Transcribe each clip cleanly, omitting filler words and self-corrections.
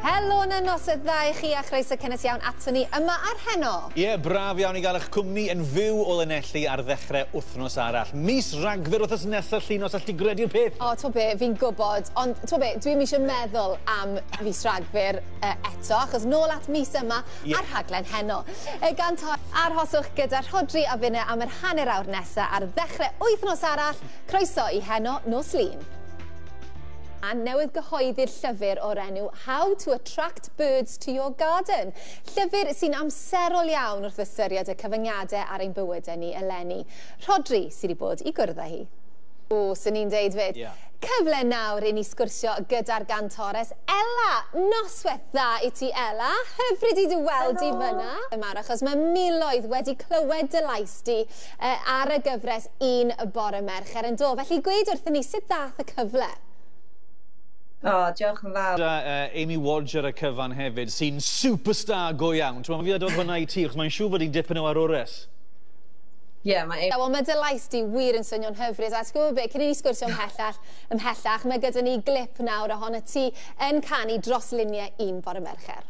Helo na nosydd dda I chi a chroeso cynnes iawn ato ni yma ar Heno. Ie, braf iawn I gael eich cwmni yn fyw o LlinosLee ar ddechrau wythnos arall. Mis Rhagfyr wythnos nesaf Llinos, all ti gredu'r peth? O, to be, fi'n gwybod, ond to be, dwi'n eisiau meddwl am mis Rhagfyr eto, achos nôl at mis yma ar rhaglen Heno. Gan to, arhoswch gyda Rhodri a finne am yr hanner awr nesaf ar ddechrau wythnos arall, croeso I Heno nos Lun. A newydd gyhoeddi'r llyfr o'r enw How to Attract Birds to Your Garden. Llyfr sy'n amserol iawn wrth ystyried y cyfyngiadau ar ein bywydau ni eleni. Rhodri sydd wedi bod I gwrdd â hi. O, sy'n ni'n deud fyd. Cyfle nawr I ni sgwrsio gyda'r gantores Ella. Noswaith dda I ti Ella. Hyfryd I dy weld I fyna.Ymar, achos mae miloedd wedi clywed dy lais di ar y gyfres Un Bore Mercher yn do. Felly gweud wrthyn ni sut ddath y cyfle? O, diolch yn fawr. Amy Wadge ar y cyfan hefyd, sy'n superstar go iawn. Ti'n fi adodd hwnna I ti, achos mae'n siŵr fod i'n dipyn o ar ores. Ie, mae... Wel, mae dy lais di wir yn swnio'n hyfryd. A ti'n gwybod beth, cyn I ni sgwrsio ymhellach, mae gyda ni glip nawr ohona ti yn canu dros luniau Un Bore Mercher.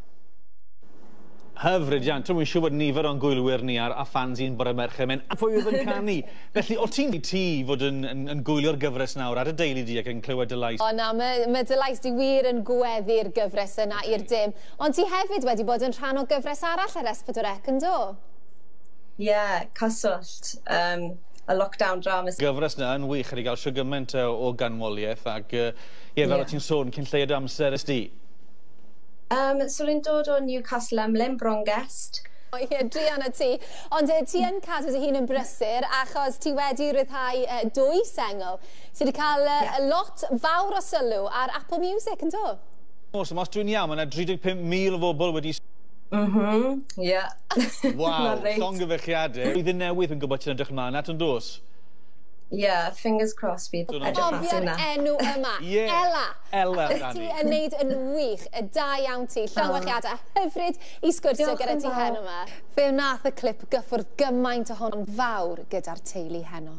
Hyfryd iawn. Dwi'n siŵr bod nifer o'n gwylwyr ni a fans Un Bore Mercher. Mae'n pwy oedd yn canu. Felly, o ti'n ti fod yn gwylio'r gyfres nawr ar y deulu di ac yn clywed dy lais? O na, mae dy lais di wir yn gweddi'r gyfres yna i'r dim. Ond ti hefyd wedi bod yn rhan o gyfres arall ar S4C yn do? Ie, cyswllt. Y lockdown dramas. Gyfres na yn wych ar I gael siw gymaint o ganmoliaeth ac fel o ti'n sôn cyn lleiad amser ysdi. So ni'n dod o Newcastle Emlyn, Brongest. O ie, drian y ti. Ond ti yn cadw dy hun yn brysur achos ti wedi rhyddhau 2 sengl sydd wedi cael lot fawr o sylw ar Apple Music yn do? Os dwi'n iawn, mae yna 35,000 o bobl wedi... Ie. Waw, llongyfechiadau. Bydd yn newydd yn gwybod ti'n edrych mlaen at yn dos? Ie, fingers crossed bydd edrych mas yna. Cofia'r enw yma, Ella. Ella, Ti yn neud yn wych, da iawn ti, llongyfechiadau hyfryd I sgwrsio gyda ti Heno yma. Fe wnaeth y clip gyffwrdd gymaint ohon fawr gyda'r teulu Heno.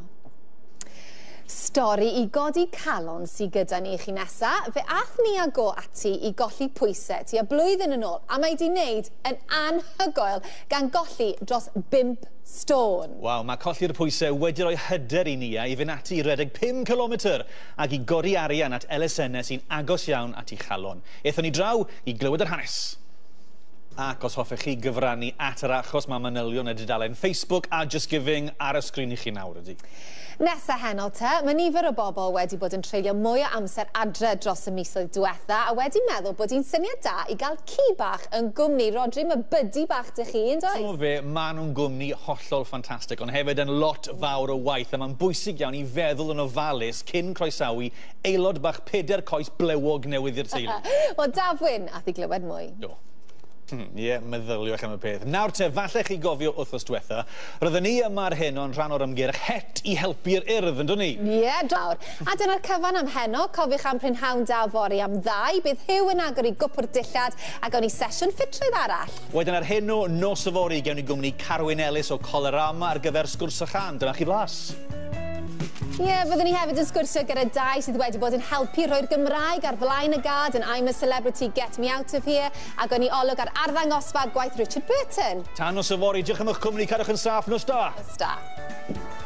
Stori I godi calon sydd gyda ni I chi nesa, fe ath ni a go ati I golli pwysau tua blwyddyn yn ôl, a mae di wneud yn anhygoel gan golli dros 5 stôn. Waw, mae colli'r pwysau wedi rhoi hyder I ni I fynd ati I redeg 5 km ac I godi arian at elusennau sy'n agos iawn at I chalon. Eithon ni draw I glywed yr hanes. Ac os hoffech chi gyfrannu at yr achos mae manylion y dudalen Facebook a Just Giving ar y sgrin I chi nawr ydy. Nesa Heno te, mae nifer o bobl wedi bod yn treulio mwy o amser adre dros y misoedd diwetha a wedi meddwl bod hi'n syniad da I gael ci bach yn gwmni. Rodri, mae byddi bach dy chi yn does? So fe, maen nhw'n gwmni hollol ffantastig, ond hefyd yn lot fawr o waith a mae'n bwysig iawn I feddwl yn ofalus cyn croesawu aelod bach 4 coes blewog newydd i'r teulu. Wel, Dafwyn, ath I glywed mwy. Do. Ie, meddyliwch am y peth. Nawr te, falle chi gofio wythnos diwetha, roedden ni yma ar Heno yn rhan o'r ymgyrch het I helpu'r urdd, ynddo ni? Ie, dawr. A dyna'r cyfan am Heno, cofiwch am prynhawn da fori am 2, bydd Hyw yn agor I gwpwr dillad a gawn ni sesiwn ffitrwydd arall. Wedyn ar Heno, nos y fori, gawn ni gwmni Carwyn Ellis o Colerama ar gyfer sgwrs y chan. Dyma chi flas. Ie, byddwn ni hefyd yn sgwrsio gyda 2 sydd wedi bod yn helpu rhoi'r Gymraeg ar flaen y gad yn I'm a Celebrity, Get Me Out of Here a gawn ni olwg ar arddangosfa gwaith Richard Burton. Tan nos y fori, diolch am eich cwmni, cadwch yn saff, nos da. Nos da.